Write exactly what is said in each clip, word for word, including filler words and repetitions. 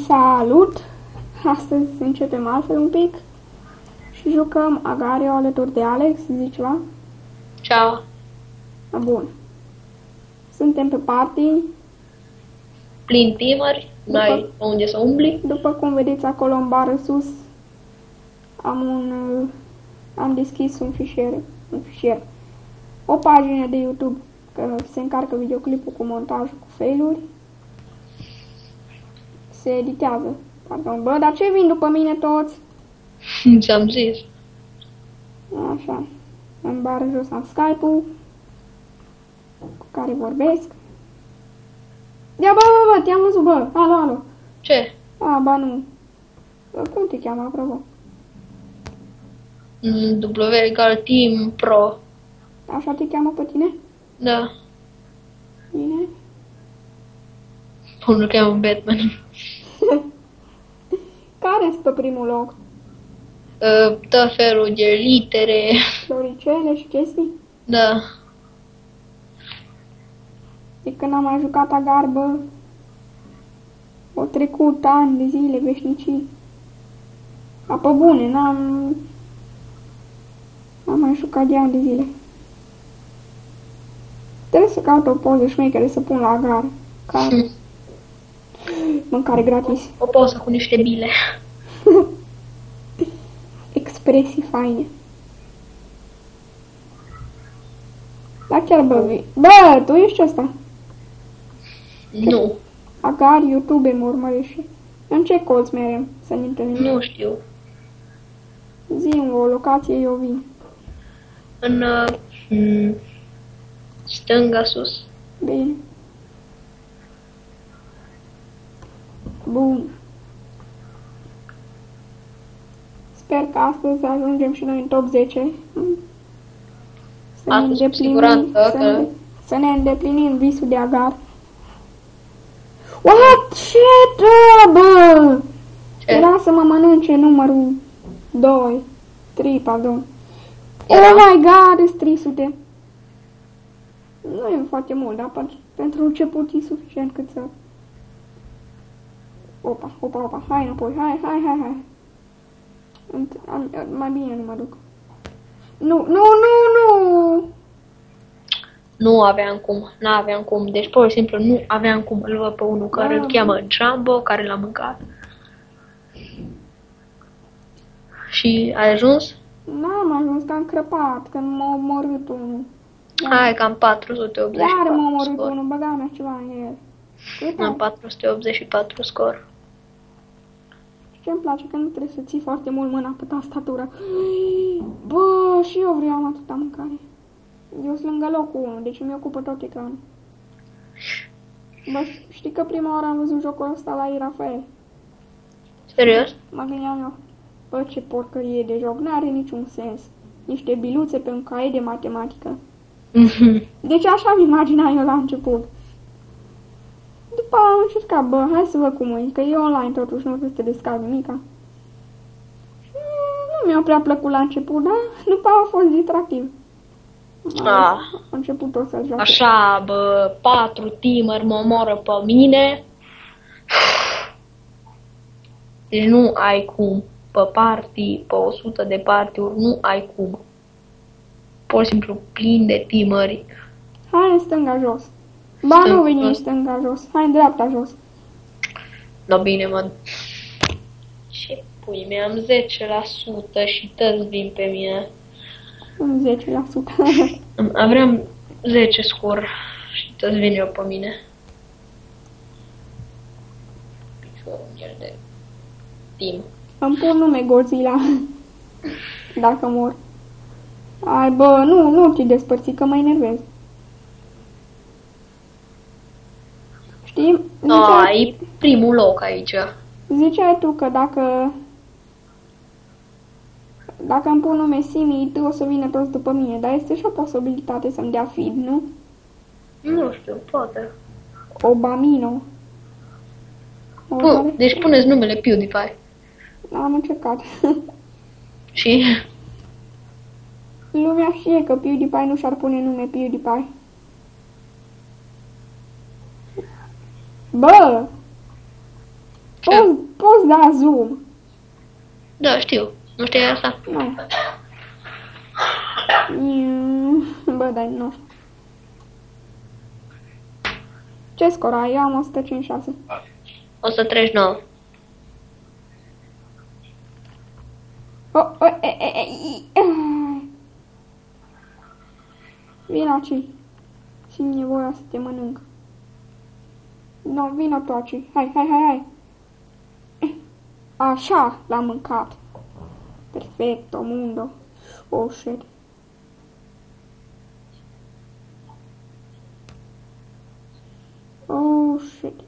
Salut! Astăzi începem altfel un pic și jucăm Agario alături de Alex, zici ceva? Ciao! Bun. Suntem pe party. Plin timeri, n-ai unde să umbli. După cum vedeți acolo în bară sus, am un... am deschis un fișier, un fișier, o pagină de YouTube, că se încarcă videoclipul cu montajul, cu failuri. Se editează. Pardon, bă, dar ce vin după mine toți? Ți-am zis. Așa. În bară jos am Skype-ul cu care vorbesc. Ia, bă, bă, bă, te-am văzut, bă. Alo, alo. Ce? A, ba nu. Cum te cheamă, apropo? W egal Team Pro. Așa te cheamă pe tine? Da. Bine. Unul cheamă Batman. Care-s pe primul loc? Uh, tot felul de litere. Floricele și chestii? Da. De când am mai jucat agarbă, o trecut ani de zile, veșnicii. Apă bune, n-am... Am mai jucat de ani de zile. Trebuie să caut o poză șmechere să pun la agar. Ca... Hmm. Mâncare gratis. O poză cu niște bile. Expresii faine. Da, chiar bă, vii. Bă, tu ești ăsta? Nu. Agar, YouTube, mă urmărești și... În ce colț merem să ne întâlnim? Nu știu. Zi-mi o locație, eu vin. În uh, stânga sus. Bine. Bun. Sper că astăzi ajungem și noi în top zece. Să ne Astăzi, cu îndeplinim, siguranță, să, că... ne, să ne îndeplinim visul de agar. What? Ce treabă? Ce? Era să mă mănânce numărul doi. trei, pardon. Era? Oh my god, sunt trei sute. Nu e foarte mult, dar pentru, pentru început e suficient cât să... Opa, opa, opa, hai înapoi, hai, hai, hai, hai. Am, mai bine nu mă duc. Nu, nu, nu, nu! Nu aveam cum, n-aveam cum, deci pur și simplu nu aveam cum. Îl văd pe unul care Da. îl cheamă Jumbo, care l-a mâncat. Și ai ajuns? N-am ajuns, că am crăpat, că m-a omorât unul. Hai, cam patru sute optzeci și Iar m-a patru omorât scor. unul, băga mea ceva în el. Cât Am am? patru sute optzeci și patru scor. Ce-mi place că nu trebuie să ții foarte mult mâna pe tastatură. Bă, și eu vreau atâta mâncare. Eu sunt lângă locul unu, deci îmi ocupă tot ecranul. Bă, știi că prima oară am văzut jocul ăsta la Irafael. Serios? Mă gândeam eu, bă, ce porcărie de joc, n-are niciun sens. Niște biluțe pe un caiet de matematică. Deci așa mi imagina eu la început. După am încercat, bă, hai să văd cum e, că e online totuși, nu trebuie să te descarci nimica. Și nu mi-a prea plăcut la început, dar după a fost distractiv. Ah. A început tot să-l joace. Așa, bă, patru timeri mă omoră pe mine. Deci nu ai cum. Pe party, pe o sută de party-uri, nu ai cum. Pur și simplu plin de timeri. Hai în stânga jos. Ba, Stânga nu veni în jos. stânga jos, hai în dreapta jos. No, bine, mă. Ce pui mea, am zece la sută și toți vin pe mine. În zece la sută. Aveam zece scor și toți vin eu pe mine. Piciorul de timp. Îmi pun nume Godzilla. Dacă mor. Ai, bă, nu, nu te despărți, că mă enervez. Știi? Da, Ziceai, e primul loc aici. ziceai tu că dacă... Dacă îmi pun nume Simi, tu o să vină toți după mine, dar este și o posibilitate să-mi dea feed, nu? Nu știu, poate. Obamino. O, Pu- deci puneți numele PewDiePie. am încercat. Și... Lumea știe că PewDiePie nu și-ar pune nume PewDiePie. Bă! Poți, poți da zoom. Da, știu. Nu știi asta? Nu. Mm, bă, dai, nu știu. Ce scor ai? Eu am o sută cincizeci și șase. o sută treizeci și nouă. Oh, oh, e, e, e, e. Vino aici. Simt nevoia să te mănânc. No, vino tu aici. Hai, hai, hai, hai. Așa, l-am mâncat. Perfecto, mundo. Oh, shit. Oh, shit.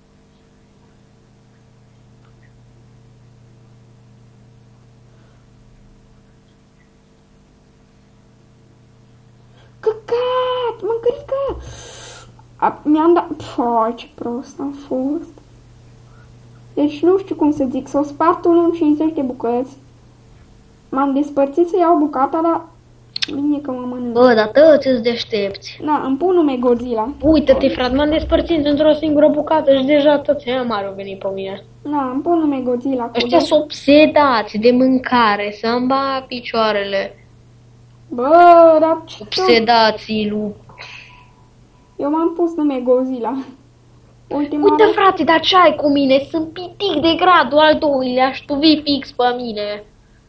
Căcat! Mâncărică! Mi-am dat... Păi, ce prost am fost. Deci nu știu cum să zic, s-o spart unul în cincizeci de bucăți. M-am despărțit să iau bucata, dar bine că mă mănânc. Bă, dar tăți-ți deștepți. Na, îmi pun nume Godzilla. Uită-te, frate, m-am despărțit într-o singură bucată și deja toți aia mari au venit pe mine. Na, îmi pun nume Godzilla. Ăștia sunt obsedați de mâncare, să-mi ba picioarele. Bă, dar ce... Obsedații lui... Eu m-am pus nume Godzilla. Ultima Uite, oară... frate, dar ce ai cu mine? Sunt pitic de gradul al doilea și tu vii fix pe mine.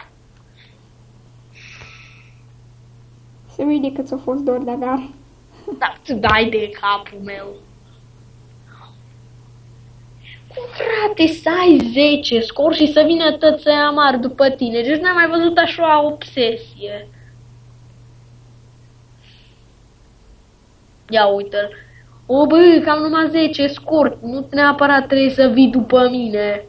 Se vede că ți-a fost dor de agare. Da, tu dai de capul meu. Cum, frate, să ai zece scor și să vină tăți aia mari după tine? Deci n-am mai văzut așa obsesie. Ia uite-l. O, bă, că am numai zece scor. Nu neapărat trebuie să vii după mine.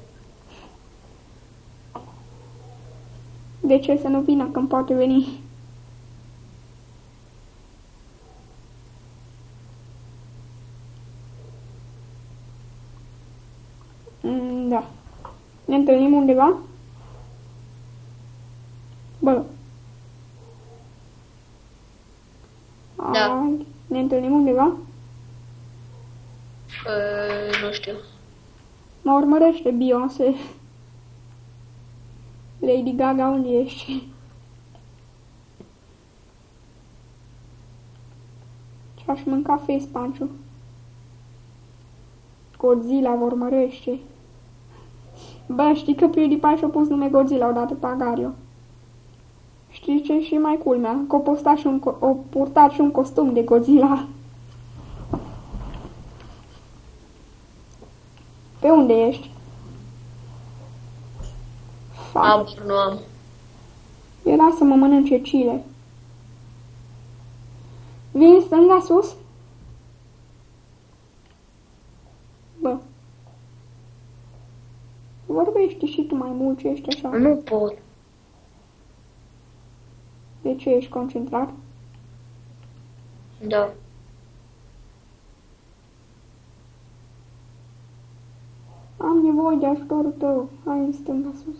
De ce să nu vină când poate veni? Mm, da. Ne întâlnim undeva? Bă. Da. Ai, ne întâlnim undeva? Uh, nu știu. Mă urmărește Beyoncé. Lady Gaga, unde ești? Ce-aș mânca face punch-ul? Godzilla vă urmărește. Bă, știi că PewDiePie și-a pus nume Godzilla odată pe Agario. Știi ce și mai culmea? Că o postat și un, o purtat și un costum de Godzilla. Pe unde ești? Am, nu am. Era să mă mănânce cile. Vin stânga sus? Bă. Vorbește și tu mai mult ce ești așa. Nu pot. De ce ești concentrat? Da. Am nevoie de ajutorul tău. Hai în stânga sus.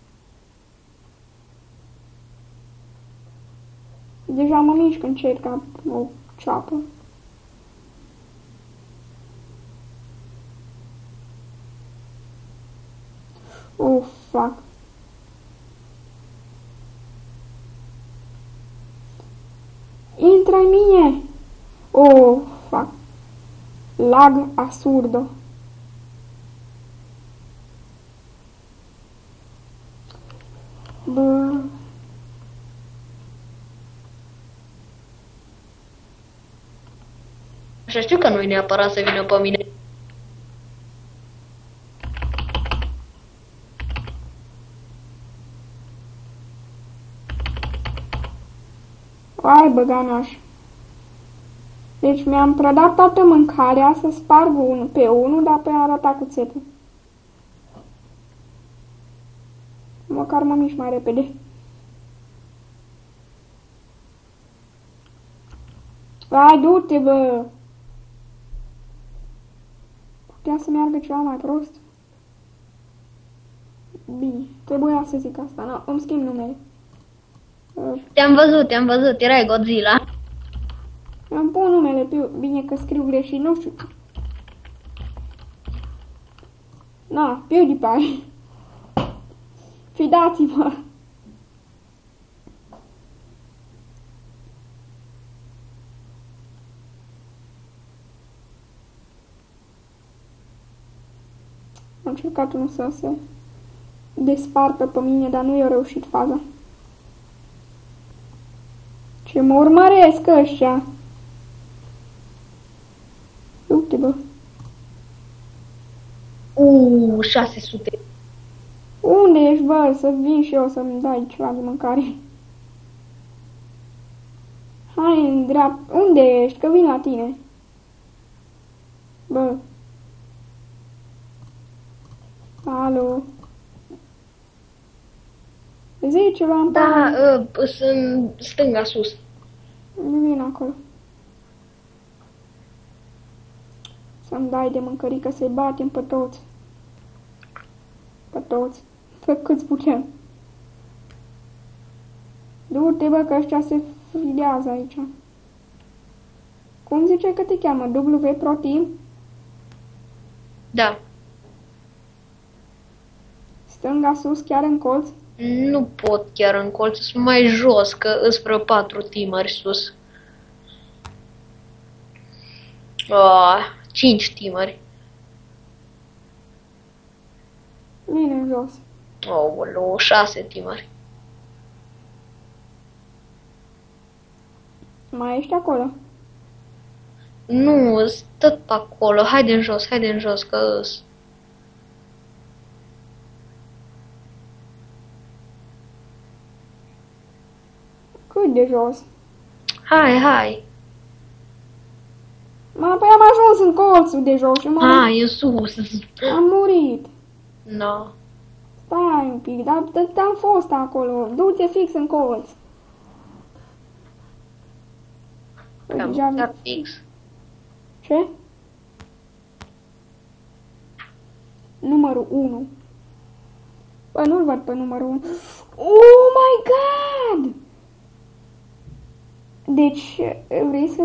Deja mă mișc în cer ca o ceapă. Oh, fuck. Intra în mine! Oh, fuck. Lag asurdo. Bă... Așa știu că nu-i neapărat să vină pe mine. Ai, băganaș. Deci mi-am prădat toată mâncarea să sparg unul pe unul, dar pe arăta cu țepe. Măcar mă mișc mai repede. Hai, du-te, bă! Putea să meargă ceva mai prost? Bine, trebuia să zic asta. Nu, îmi schimb numele. Te-am văzut, te-am văzut, erai Godzilla. Îmi pun numele pe... Bine că scriu greșit, nu știu. Na, PewDiePie. Fidați-mă. Am încercat unul să se despartă pe mine, dar nu i-a reușit faza. Ce mă urmăresc ăștia? Uite, bă. Uuu, șase sute. Unde ești, bă? Să vin și eu să-mi dai ceva de mâncare. Hai în dreapta. Unde ești? Că vin la tine. Bă. Alo. Zi ceva în Da, uh, sunt stânga sus. Nu vin acolo. Să-mi dai de mâncărică să-i batem pe toți. Pe toți. Pe câți putem. Du-te, bă, că ăștia se fridează aici. Cum zice că te cheamă? W Pro Team? Da. Stânga sus, chiar în colț? Nu pot chiar în colț, sunt mai jos, că îs vreo patru teameri sus. Oh, cinci teameri. Vine în jos. Oh, șase teameri. Mai ești acolo? Nu, sunt tot pe acolo. Haide în jos, haide în jos, că îs. Cât de jos? Hai, hai. Ma, păi am ajuns în colțul de jos și m-am... Hai, în sus. Am murit. No. Stai un pic, dar am fost acolo. Du-te fix în colț. Am Deja... chiar fix. Ce? Numărul unu. Bă, nu-l văd pe numărul unu. Oh my god! Deci, vrei să...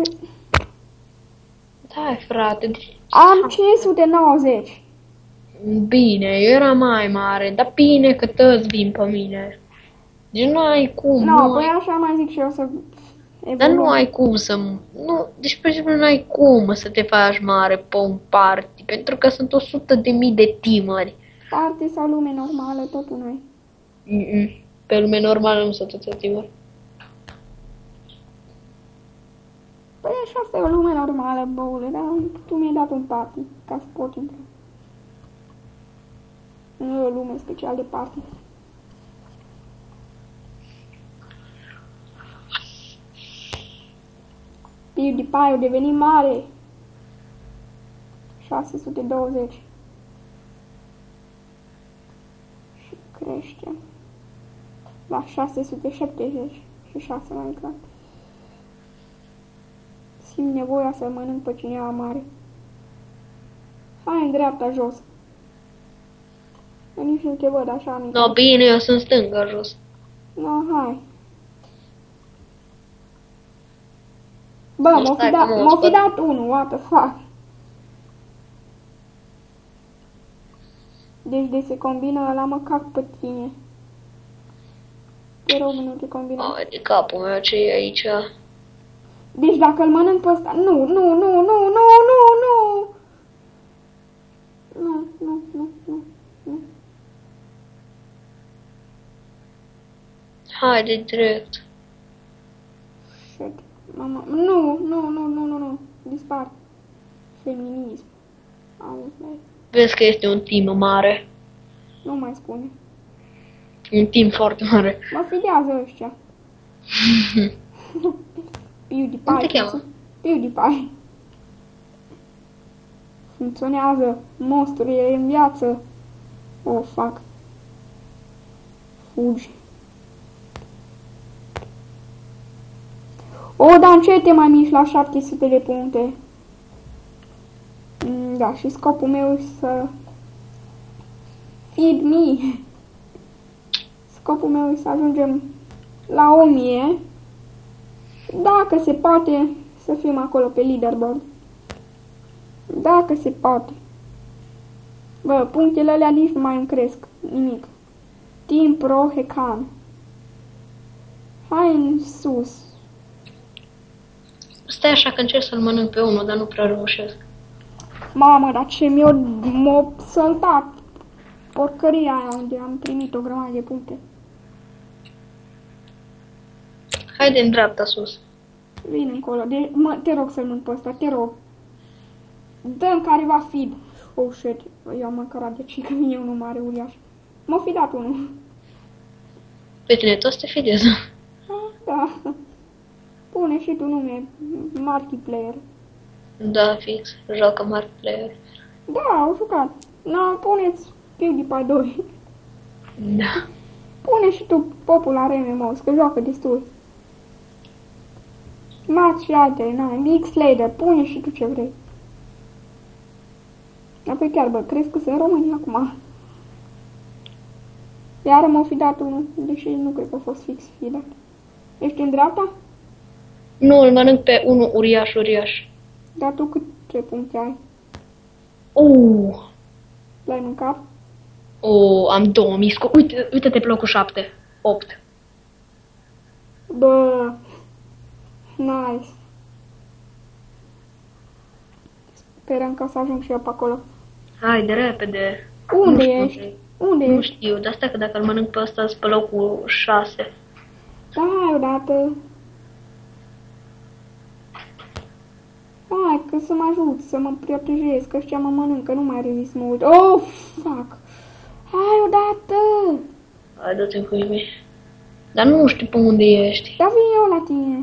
Da, frate. Deci... Am cinci sute nouăzeci. Bine, eu eram mai mare, dar bine că toți vin pe mine. Deci nu ai cum. No, nu păi ai... așa mai zic și eu să... Dar nu ai cum să... Nu, deci, pe exemplu, nu ai cum să te faci mare pe un party, pentru că sunt o sută de mii de teameri. Party sau lume normală, totul noi. Mm-mm. Pe lume normală nu sunt atâția teameri. Păi așa asta e o lume normală, băule, dar tu mi-ai dat un party, ca să pot intra. Nu e o lume special de party. PewDiePie a devenit mare. șase sute douăzeci. Și crește. La șase sute șaptezeci și șase mai exact. Simt nevoia să mănânc pe cineva mare. Hai în dreapta jos. Eu nici nu te văd așa mic. No, bine, eu sunt stânga jos. No, hai. Bă, Nu, m-o fi, stai dat, că mă m-o fi spăl. dat unul, what the fuck. Deci de se combină ăla, mă cac pe tine. Te rog, nu te combina. Ai de capul meu ce e aici. Deci dacă îl mănânc pe ăsta... Nu, nu, nu, nu, nu, nu, nu! Nu, nu, nu, nu, nu. Haide direct. Shit. Mama, nu, nu, nu, nu, nu, nu. Dispar. Feminism. Auzi, băi. Vezi că este un team mare. Nu mai spune. Un team foarte mare. Mă fidează ăștia. PewDiePie. Cum te cheamă? PewDiePie. Funcționează. Monstru e în viață. Oh, fuck. Fugi. O, dar încet te mai miști la șapte sute de puncte. Mm, da, și scopul meu e să... Feed me. Scopul meu e să ajungem la o mie. Dacă se poate, să fim acolo pe leaderboard. Dacă se poate. Bă, punctele alea nici nu mai îmi cresc. Nimic. Team Pro Hecan. Hai în sus. Stai așa că încerc să-l mănânc pe unul, dar nu prea reușesc. Mamă, dar ce mi-o m-o săltat. Porcăria aia unde am primit o grămadă de puncte. Haide în dreapta sus. Vine încolo. De, mă, te rog să-l mânc pe ăsta, te rog. Dă-mi careva feed. Oh, shit. Eu am mâncat de ce că vine unul mare uriaș. M-a fi dat unul. Pe tine toți te fidez. Da. Pune și tu nume. Multiplayer. Da, fix. Joacă multiplayer. Da, au jucat. Na, puneți PewDiePie doi. Da. Pune și tu Popular M M O, că joacă destul. Max și altele, na, X-Slader, pune și tu ce vrei. Apoi chiar, bă, crezi că sunt români acum? Iar m-au fi dat unul, deși nu cred că a fost fix fi dat. Ești în dreapta? Nu, îl mănânc pe unul uriaș, uriaș. Dar tu cât ce puncte ai? Uh. L-ai mâncat? Oh, am două misco. Uite, uite-te blocul șapte. opt. Bă, nice. Sperăm că o să ajung și eu pe acolo. Hai, de repede. Unde nu ești? Știu, Unde nu ești? știu, dar stai că dacă îl mănânc pe ăsta, sunt pe locul șase. Hai odată. Hai, că să mă ajut, să mă protejez, că ăștia mă mănâncă, nu mai rezist mă uit. Oh, fuck! Hai odată! Hai, dă-te cu mine. Dar nu știu pe unde ești. Dar vin eu la tine.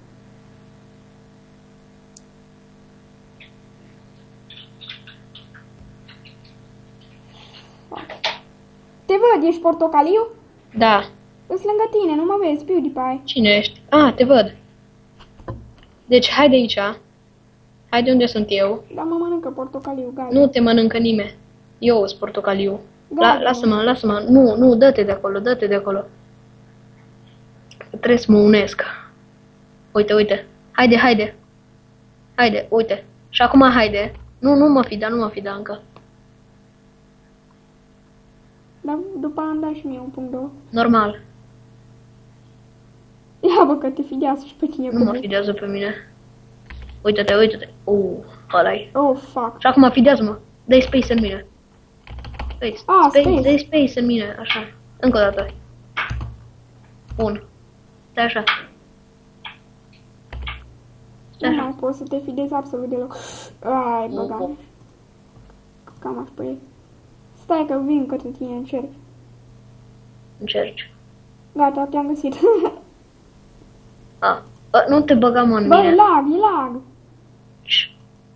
Te văd, ești portocaliu? Da. Îs lângă tine, nu mă vezi, PewDiePie. Cine ești? Ah, te văd. Deci, hai de aici. Hai de unde sunt eu. Dar mă mănâncă portocaliu, gata. Nu te mănâncă nimeni. Eu sunt portocaliu. La, Gata. lasă-mă, lasă-mă. Nu, nu, dă-te de acolo, dă-te de acolo. Trebuie să mă unesc. Uite, uite. Haide, haide. Haide, uite. Și acum haide. Nu, nu mă fida, nu mă fida încă. Dar după am dat și mie un punct două. Normal. Ia bă, că te fidează și pe tine. Nu mă fidează pe mine. Uite-te, uite-te. Uh, ăla-i. Oh, fuck. Și acum fidează-mă. Dă-i space în mine. Space, Ah, space, space. dă-i space în mine, așa. Încă o dată. Bun. Stai așa. Stai Nu așa. mai pot să te fidezi absolut deloc. Ai, băga. Cam aș pe ei. Stai că vin către tine, încerc. Încerci. Gata, te-am găsit. A, bă, nu te băga mă în Bă, e mine. lag, e lag. Ș,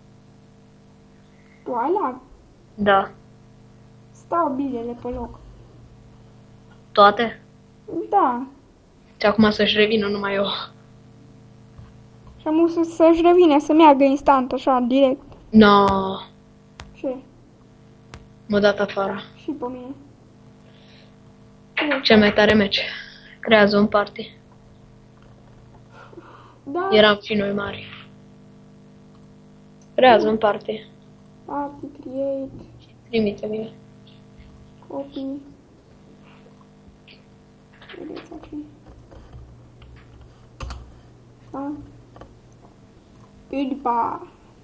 Tu ai lag. Da. Stau bilele pe loc. Toate? Da. Și acum să-și revină numai eu. Și am să, să-și revine, să meargă instant, așa, direct. No. Ce? M-a dat afară. Și pe mine. Cel mai tare meci. Creează un party. Da. Eram și noi mari. Creează un party. Party, create, Trimite-mi. copy. Vedeți aici. Da. PewDiePie.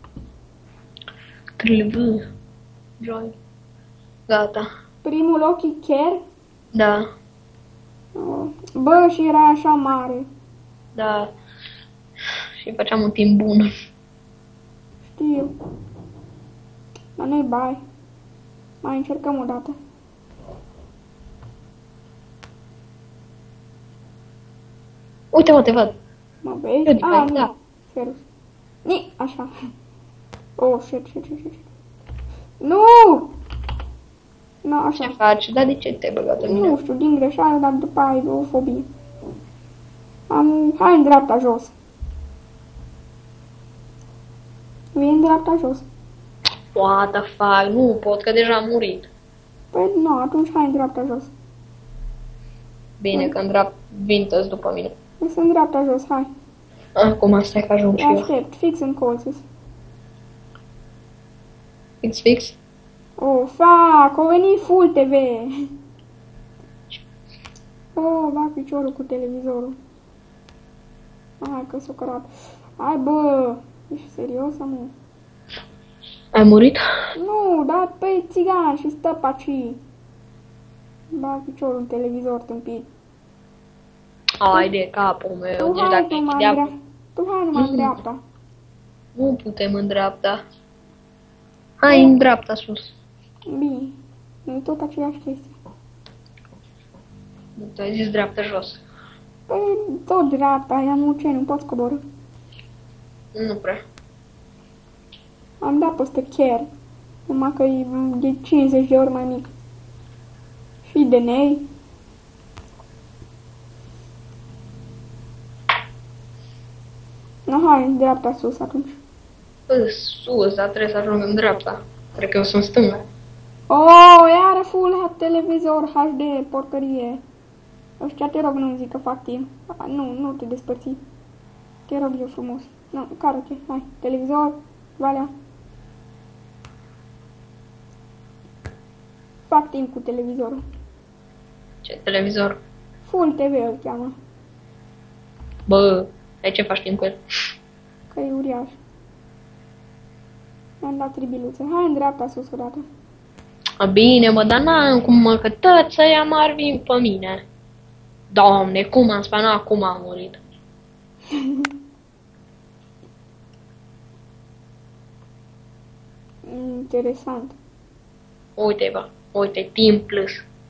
Trebuie. Join. Gata. Primul loc e chiar. Da. Oh. Bă, și era așa mare. Da. Și făceam un timp bun. Știu. Dar nu-i bai. Mai încercăm o dată. Uite, mă, te văd. Mă vezi? PewDiePie, Ah, nu. da. Ferus. Ni, așa. Oh, shit, shit, shit, shit. Nu! Nu, Ce așa. faci? Dar de ce te-ai băgat în mine? Nu știu, din greșeală, dar după aia e o fobie. Am... Hai în dreapta jos. Vii în dreapta jos. What the fuck? Nu pot, că deja am murit. Păi nu, atunci hai în dreapta jos. Bine, că în dreapta vin toți după mine. Sunt în dreapta jos, hai. Acum stai că ajung Te și eu. aștept, fix în colț. Fix, fix. O Oh, fac, o venit Full T V. Oh, bag piciorul cu televizorul. Hai că s-o cărat. Hai bă, ești serios, mă? Ai murit? Nu, dar pe țigan și stă pe aici. Bag piciorul în televizor tâmpit. Ai de capul meu, Tu deci hai dacă numai în închideam... dreapta. Tu hai numai în Mm. dreapta. Nu putem în dreapta. Hai în dreapta sus. Bine, e tot aceeași chestie. Nu, tu ai zis dreapta jos. Păi tot dreapta, am ce, nu pot coborâ. Nu prea. Am dat peste chiar. Numai că e de cincizeci de ori mai mic. Și de nei. No, hai, în dreapta sus atunci. Bă, sus, dar trebuie să ajung în dreapta. Cred că eu sunt stânga. Oh, iară full televizor H D, porcărie. Ăștia te rog nu-mi zic că fac timp. Nu, nu te despărți. Te rog eu frumos. Nu, cară-te, hai, televizor, valea. Fac timp cu televizorul. Ce televizor? Full T V îl cheamă, Bă, ai ce faci timp cu el? că e uriaș. Mi-am dat tribiluțe. Hai în dreapta sus o dată. A, bine, mă, dar n-am cum mă, că toți ăia m-ar vin pe mine. Doamne, cum am spus, acum am murit. Interesant. Uite, bă, uite, timp plus.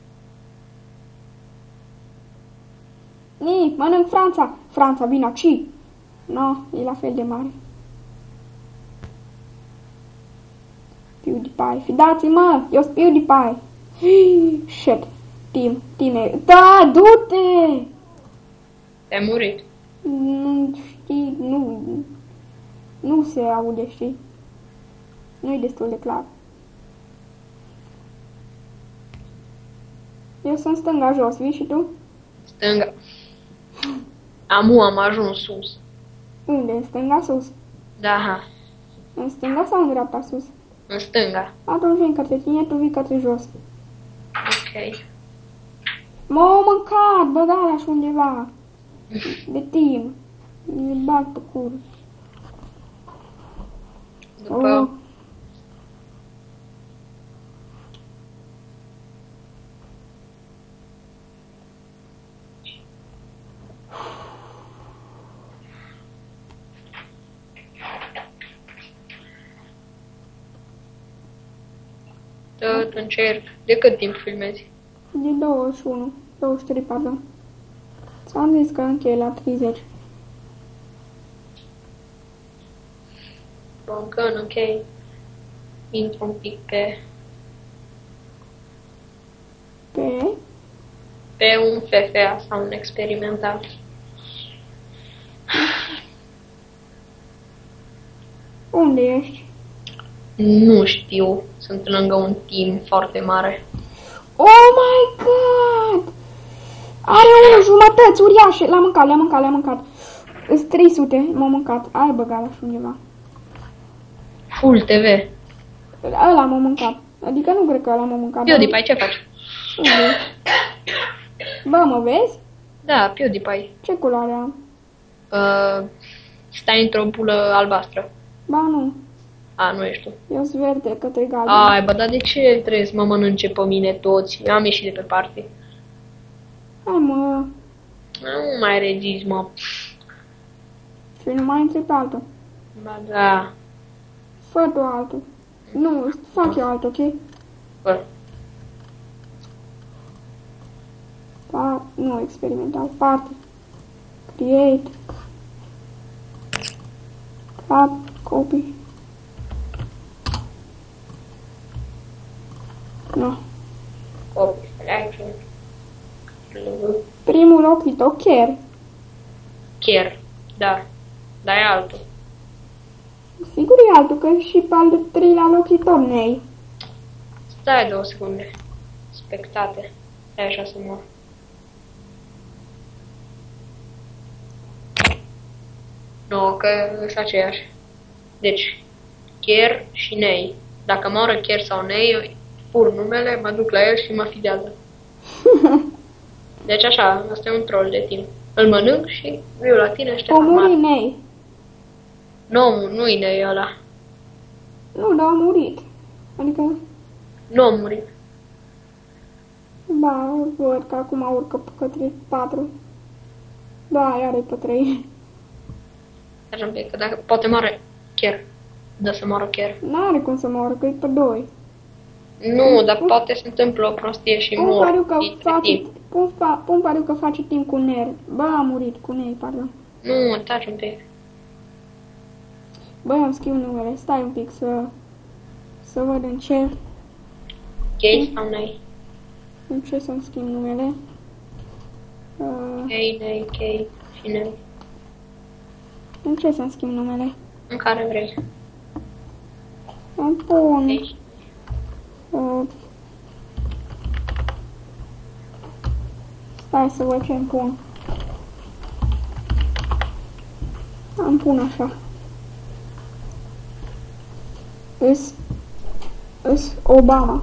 Ni, mănânc Franța. Franța, vino aici. No, e la fel de mare. PewDiePie. Fidați-mă, eu sunt PewDiePie. Shit. Tim, tine. Da, du-te! Te-ai murit. Nu știi, nu, nu se aude, știi? Nu e destul de clar. Eu sunt stânga jos, vii și tu? Stânga. Amu am ajuns sus. Unde? În stânga sus? Da, ha. În stânga sau în dreapta sus? În stânga. Atunci vin către tine, tu vii către jos. Ok. M-au mâncat, bă, da, și undeva. De timp. Ne bag pe cur. După... Oh. Tot încerc. De cât timp filmezi? De douăzeci și unu, douăzeci și trei, pardon. Ți-am zis că închei la treizeci. Bun, că în ok. Intru un pic pe... Pe? pe un F F A sau un experimental. Unde ești? Nu știu. Sunt lângă un team foarte mare. Oh my god! Are unul jumătăți uriașe. L-am mâncat, le-am mâncat, le-am mâncat. Sunt trei sute, m-au mâncat. Ai băgat la și undeva. Full T V. Ăla m-a mâncat. Adică nu cred că ăla m-a mâncat. PewDiePie, ce faci? Unde? Bă, mă vezi? Da, PewDiePie. Ce culoare am? Uh, stai într-o bulă albastră. Ba nu. A, nu ești tu. Eu sunt verde către galben. Ai, bă, dar de ce trebuie să mă mănânce pe mine toți? Eu am ieșit de pe party. Hai mă. Nu mai regizi, mă. Și nu mai intri pe altul. Ba da. Fă tu altul. Nu, fac eu altul, ok? Bă, Pa nu, experimental. Party. Create. Cap. Copy. Nu. copii, action. Primul loc e tot chiar. Chiar, da. Dar e altul. Sigur e altul, că și pe al de treilea loc e tot nei. Stai două secunde. Spectate. E așa să mor. Nu, că sunt aceiași. Deci, Chier și Nei. Dacă moară Chier sau Nei, fur numele, mă duc la el și mă fidează. Deci așa, asta e un troll de timp. Îl mănânc și viu la tine și te O fac muri mare. Nei. Nu, nu-i Nei ăla. Nu, dar a murit. Adică, Nu a murit. da, văd că acum urcă pe către patru. Da, iar e pe trei. Așa un pic, că dacă poate moare chiar. Da să moară chiar. N-are cum să moară, că e pe doi. Nu, dar poate se întâmplă o prostie și Pun mor. pariu că dintre face, timp. pun, fa, pun pariu că face timp cu Ner. Bă, a murit cu Nei, pardon. Nu, taci un pic. Bă, îmi scriu numele, stai un pic să, să văd în ce, Gay sau Nei? în ce să-mi schimb numele. Uh, Gay, Nei, Gay și Nei. în ce să-mi schimb numele? În care vrei. Îmi pun... Gay. Uh, stai să văd ce îmi pun. Îmi pun așa. Îs... Îs Obama.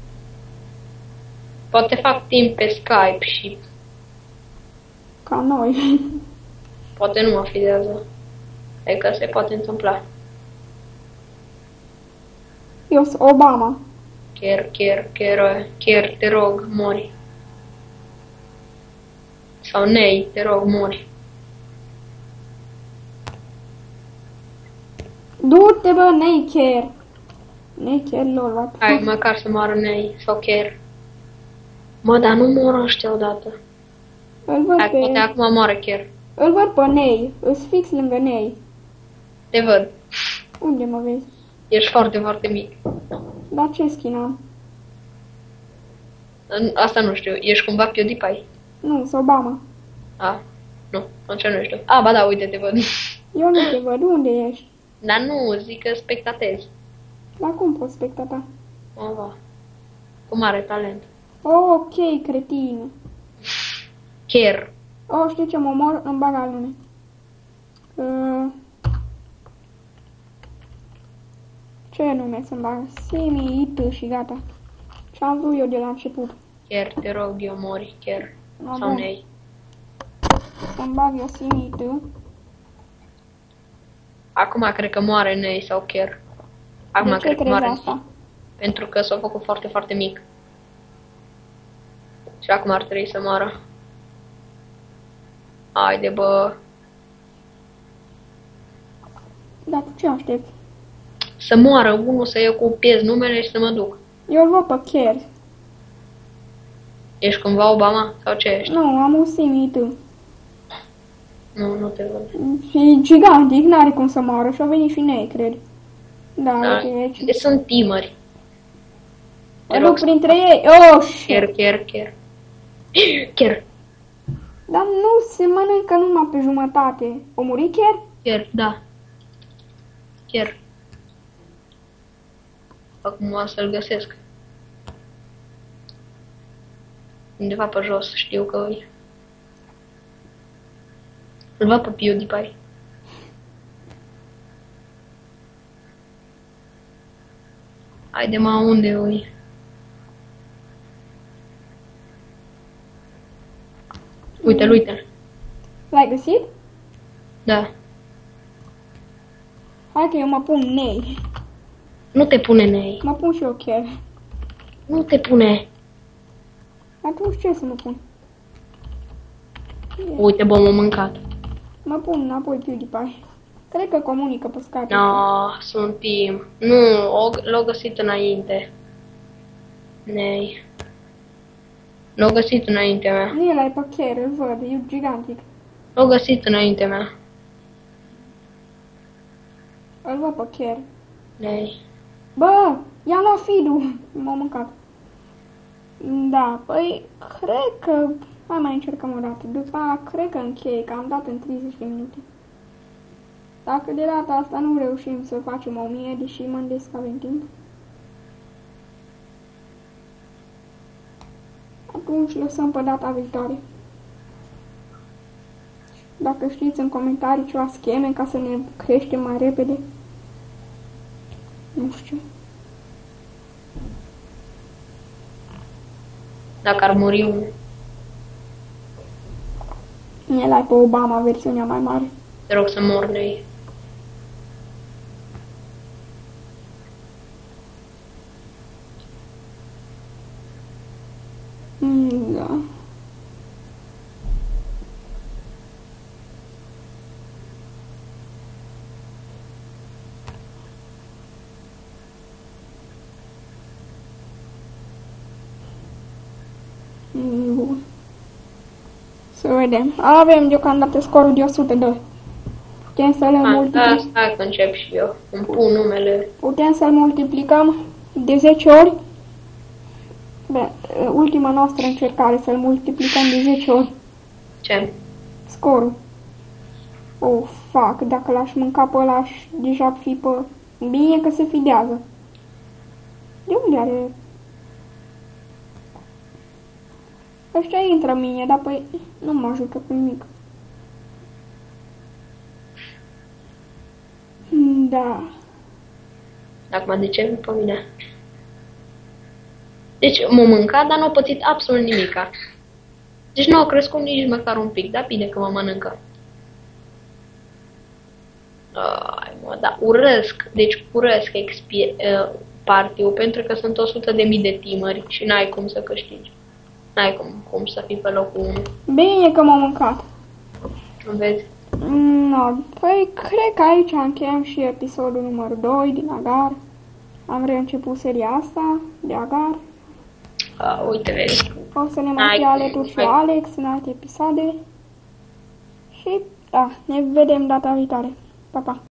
Poate fac timp pe Skype și Ca noi. poate nu mă fidează. Adică se poate întâmpla. Eu sunt Obama. Chiar, chiar, chiar, chiar, te rog, mori. Sau Nei, te rog, mori. Du-te, bă, Nei chiar. Nei chiar, lol, what the Hai, fuck? măcar să moară Nei sau chiar. Mă, dar nu mor ăștia odată. Îl văd Hai, poate pe... acum moară chiar. Îl văd pe Nei. Îs fix lângă Nei. Te văd. Unde mă vezi? Ești foarte, foarte mic. Dar ce skin am? Asta nu știu. Ești cumva PewDiePie? Nu, sunt Obama. A, nu. Atunci nu știu. A, ba da, uite, te văd. Eu nu te văd. Unde ești? Dar nu, zic că spectatezi. Dar cum poți spectata? O, va. Cu mare talent. Oh, ok, cretin. Chiar. Oh, știi ce mă omor? Îmi bag al nume. Uh, ce nume să-mi bag? Simi, It și gata. Ce-am vrut eu de la început. Chiar, te rog, eu mori. Chiar. No, Sau bun. Nei. Să-mi bag eu Simi, It. Acum cred că moare Nei sau chiar. Acum De ce cred că crezi moare asta? Pentru că s-a făcut foarte, foarte mic. Și acum ar trebui să moară. Haide, bă. Dar tu ce aștept? Să moară unul, să eu cu piez numele și să mă duc. Eu îl văd pe Chiar. Ești cumva Obama? Sau ce ești? Nu, am un Simi, It. Nu, nu te văd. Și gigantic, n-are cum să moară și-a venit și Nei, cred. Da, Da. uite aici. Deci sunt timări. Te Mă rog, duc printre ei. Oh, shit. chiar, chiar, chiar. Chiar, Dar nu se mănâncă numai pe jumătate. O muri chiar? chiar, da. Chiar. Acum o să-l găsesc. Undeva pe jos, știu că îi. Îl văd pe PewDiePie. Haide, mă, unde îi? Uite-l, uite-l. L-ai găsit? Da. Hai că eu mă pun Nei. Nu te pune Nei. Mă pun și eu chiar. Nu te pune. Atunci ce să mă pun? Uite, bă, m-a mâncat. Mă pun înapoi PewDiePie. Cred că comunică pe Skype. No, sunt tim. Nu, o- l-au găsit înainte. Nei. L-au găsit înaintea mea. Nu, el ai pe chiar, îl văd, e gigantic. L-au găsit înaintea mea. Îl văd pe chiar. Nei. Bă, i-am luat feed-ul. M-a mâncat. Da, păi, cred că... Hai mai încercăm o dată. După aia, cred că închei, că am dat în treizeci de minute. Dacă de data asta nu reușim să facem o mie, deși mă îndesc că avem timp, atunci lăsăm pe data viitoare. Dacă știți în comentarii ceva scheme ca să ne creștem mai repede, nu știu. Dacă ar muri unul. El ai pe Obama, versiunea mai mare. Te rog să mor noi. Mm, da. Mm, bun. Să vedem. Avem deocamdată scorul de o sută doi. Putem să-l multiplicăm. Stai că încep și eu. Îmi pun numele. Putem să-l multiplicăm de zece ori. Bine, ultima noastră încercare să-l multiplicăm de zece ori. Ce? Scorul. Oh, fuck, dacă l-aș mânca pe ăla, aș deja fi pe... Bine că se fidează. De unde are... Ăștia intră mine, dar păi nu mă ajută cu nimic. Da. Acum de ce pe mine? Deci m-a mâncat, dar nu a pățit absolut nimica. Deci nu a crescut nici măcar un pic, dar bine că mă mănâncă. Ai, mă, dar urăsc, deci urăsc expie, uh, party-ul pentru că sunt o sută de mii de teameri și n-ai cum să câștigi. N-ai cum, cum să fii pe locul unu. Bine că m-am mâncat. Vezi? No, păi cred că aici încheiem și episodul numărul doi din Agar. Am reînceput seria asta de Agar. Uh, uite, vezi. O să ne mai fie alături și Alex în alte episoade. Și da, ne vedem data viitoare. Pa, pa!